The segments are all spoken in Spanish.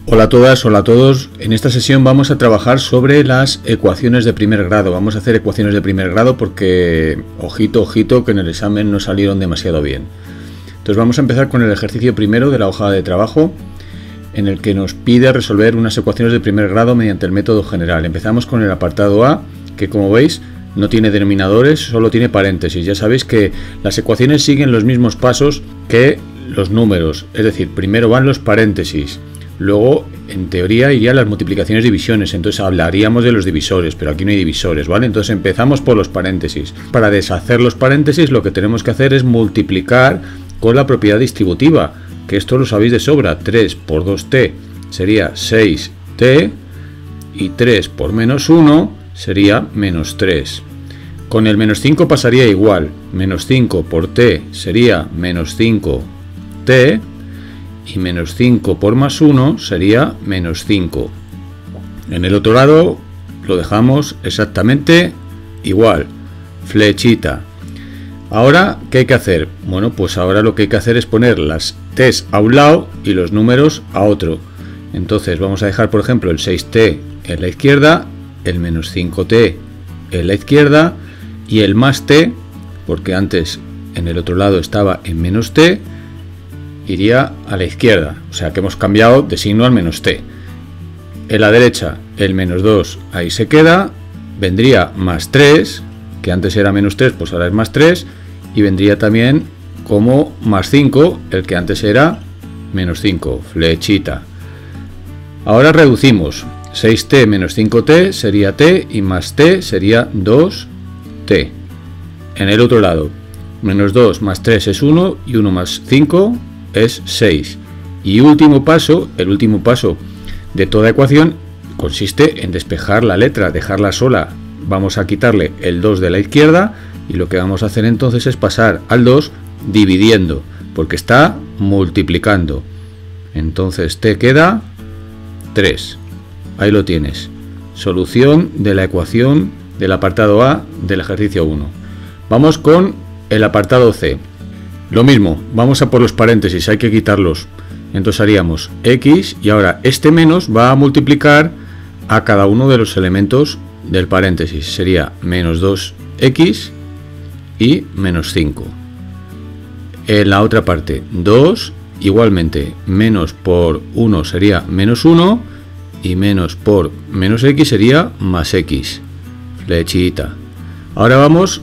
Hola a todas, hola a todos. En esta sesión vamos a trabajar sobre las ecuaciones de primer grado. Vamos a hacer ecuaciones de primer grado porque, ojito, que en el examen no salieron demasiado bien. Entonces vamos a empezar con el ejercicio primero de la hoja de trabajo, en el que nos pide resolver unas ecuaciones de primer grado mediante el método general. Empezamos con el apartado A, que como veis no tiene denominadores, solo tiene paréntesis. Ya sabéis que las ecuaciones siguen los mismos pasos que los números, es decir, primero van los paréntesis. Luego, en teoría, irían las multiplicaciones y divisiones, entonces hablaríamos de los divisores, pero aquí no hay divisores, ¿vale? Entonces empezamos por los paréntesis. Para deshacer los paréntesis lo que tenemos que hacer es multiplicar con la propiedad distributiva, que esto lo sabéis de sobra. 3 por 2t sería 6t y 3 por menos 1 sería menos 3. Con el menos 5 pasaría igual, menos 5 por t sería menos 5t. Y menos 5 por más 1 sería menos 5. En el otro lado lo dejamos exactamente igual, flechita. Ahora, ¿qué hay que hacer? Bueno, pues ahora lo que hay que hacer es poner las t's a un lado y los números a otro. Entonces vamos a dejar, por ejemplo, el 6t en la izquierda, el menos 5t en la izquierda y el más t, porque antes en el otro lado estaba en menos t, iría a la izquierda, o sea que hemos cambiado de signo al menos t. En la derecha el menos 2 ahí se queda, vendría más 3, que antes era menos 3, pues ahora es más 3, y vendría también como más 5, el que antes era menos 5, flechita. Ahora reducimos, 6t menos 5t sería t y más t sería 2t. En el otro lado, menos 2 más 3 es 1 y 1 más 5 es 6. Y último paso, el último paso de toda ecuación consiste en despejar la letra, dejarla sola. Vamos a quitarle el 2 de la izquierda y lo que vamos a hacer entonces es pasar al 2 dividiendo, porque está multiplicando. Entonces te queda 3. Ahí lo tienes. Solución de la ecuación del apartado A del ejercicio 1. Vamos con el apartado C. Lo mismo, vamos a por los paréntesis, hay que quitarlos. Entonces haríamos x y ahora este menos va a multiplicar a cada uno de los elementos del paréntesis. Sería menos 2x y menos 5. En la otra parte, 2, igualmente, menos por 1 sería menos 1 y menos por menos x sería más x. Flechita. Ahora vamos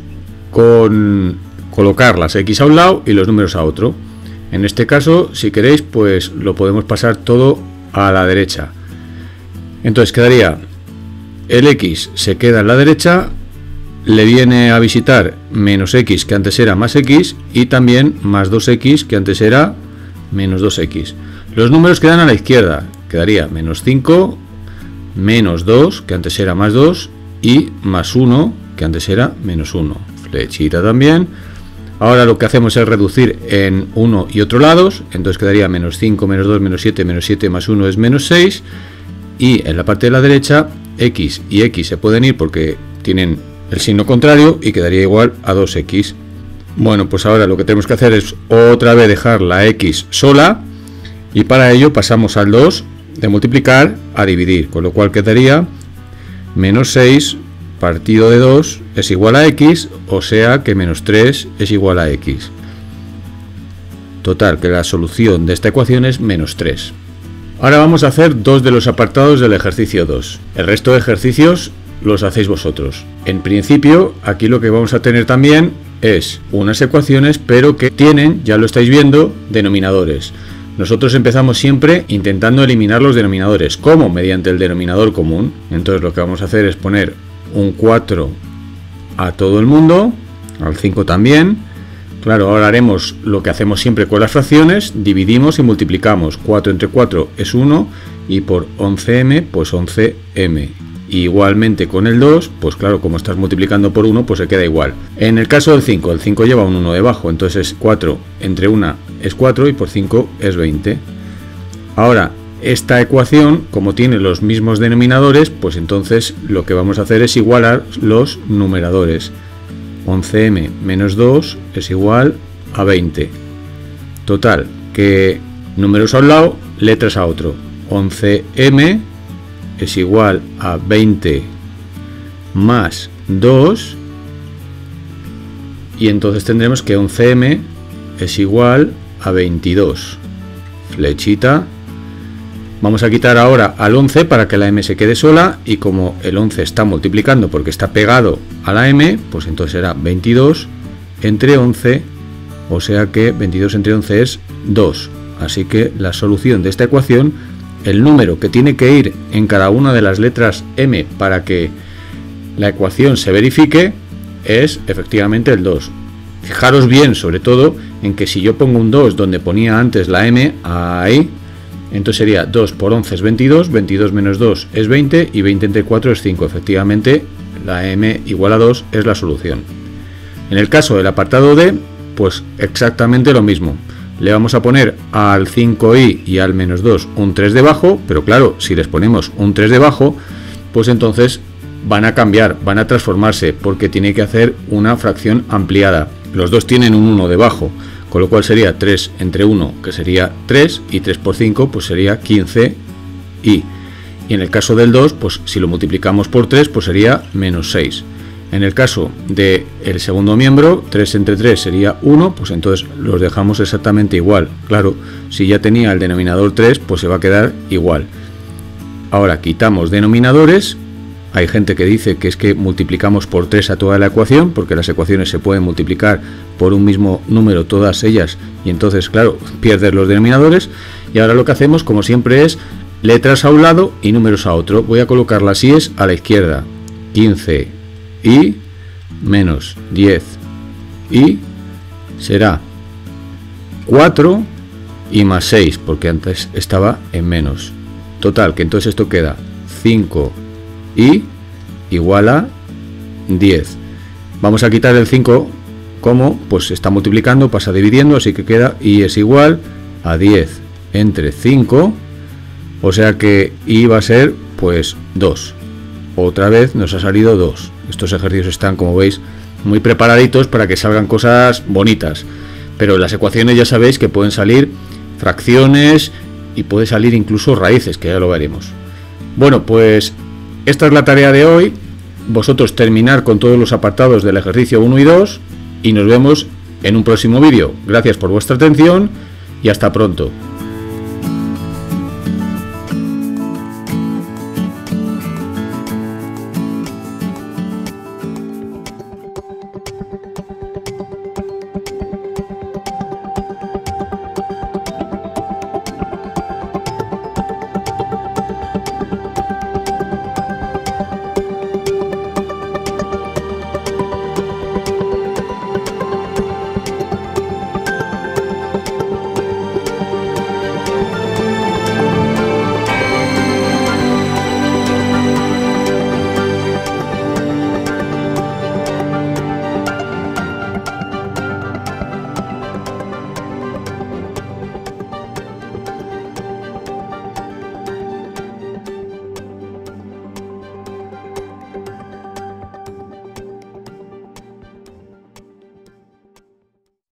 con colocar las x a un lado y los números a otro. En este caso, si queréis, pues lo podemos pasar todo a la derecha. Entonces quedaría el x se queda en la derecha, le viene a visitar menos x que antes era más x y también más 2x que antes era menos 2x. Los números quedan a la izquierda, quedaría menos 5, menos 2 que antes era más 2 y más 1 que antes era menos 1. Flechita también. Ahora lo que hacemos es reducir en uno y otro lados, entonces quedaría menos 5, menos 2, menos 7 más 1 es menos 6, y en la parte de la derecha x y x se pueden ir porque tienen el signo contrario y quedaría igual a 2x. Bueno, pues ahora lo que tenemos que hacer es otra vez dejar la x sola, y para ello pasamos al 2 de multiplicar a dividir, con lo cual quedaría menos 6 partido de 2 es igual a x, o sea que menos 3 es igual a x. Total, que la solución de esta ecuación es menos 3. Ahora vamos a hacer dos de los apartados del ejercicio 2. El resto de ejercicios los hacéis vosotros. En principio, aquí lo que vamos a tener también es unas ecuaciones, pero que tienen, ya lo estáis viendo, denominadores. Nosotros empezamos siempre intentando eliminar los denominadores. ¿Cómo? Mediante el denominador común. Entonces lo que vamos a hacer es poner un 4 a todo el mundo, al 5 también. Claro, ahora haremos lo que hacemos siempre con las fracciones, dividimos y multiplicamos. 4 entre 4 es 1 y por 11m pues 11m. Y igualmente con el 2, pues claro, como estás multiplicando por 1, pues se queda igual. En el caso del 5, el 5 lleva un 1 debajo, entonces 4 entre 1 es 4 y por 5 es 20. Ahora, esta ecuación, como tiene los mismos denominadores, pues entonces lo que vamos a hacer es igualar los numeradores. 11m menos 2 es igual a 20. Total, que números a un lado, letras a otro. 11m es igual a 20 más 2, y entonces tendremos que 11m es igual a 22. Flechita. Vamos a quitar ahora al 11 para que la m se quede sola, y como el 11 está multiplicando porque está pegado a la m, pues entonces será 22 entre 11, o sea que 22 entre 11 es 2. Así que la solución de esta ecuación, el número que tiene que ir en cada una de las letras m para que la ecuación se verifique, es efectivamente el 2. Fijaros bien, sobre todo, en que si yo pongo un 2 donde ponía antes la m, ahí, entonces sería 2 por 11 es 22, 22 menos 2 es 20, y 20 entre 4 es 5. Efectivamente, la m igual a 2 es la solución. En el caso del apartado D, pues exactamente lo mismo. Le vamos a poner al 5i y al menos 2 un 3 debajo, pero claro, si les ponemos un 3 debajo, pues entonces van a cambiar, van a transformarse, porque tiene que hacer una fracción ampliada. Los dos tienen un 1 debajo, con lo cual sería 3 entre 1, que sería 3, y 3 por 5, pues sería 15i. Y en el caso del 2, pues si lo multiplicamos por 3, pues sería menos 6. En el caso del segundo miembro, 3 entre 3 sería 1, pues entonces los dejamos exactamente igual. Claro, si ya tenía el denominador 3, pues se va a quedar igual. Ahora quitamos denominadores. Hay gente que dice que es que multiplicamos por 3 a toda la ecuación, porque las ecuaciones se pueden multiplicar por un mismo número, todas ellas, y entonces, claro, pierdes los denominadores. Y ahora lo que hacemos, como siempre, es letras a un lado y números a otro. Voy a colocar las i's a la izquierda. 15 y menos 10 y será 4 y más 6, porque antes estaba en menos. Total, que entonces esto queda 5 y igual a 10. Vamos a quitar el 5, como pues se está multiplicando, pasa dividiendo, así que queda y es igual a 10 entre 5, o sea que y va a ser pues 2. Otra vez nos ha salido 2. Estos ejercicios están, como veis, muy preparaditos para que salgan cosas bonitas, pero las ecuaciones ya sabéis que pueden salir fracciones y puede salir incluso raíces, que ya lo veremos. Bueno, pues esta es la tarea de hoy. Vosotros terminar con todos los apartados del ejercicio 1 y 2 y nos vemos en un próximo vídeo. Gracias por vuestra atención y hasta pronto.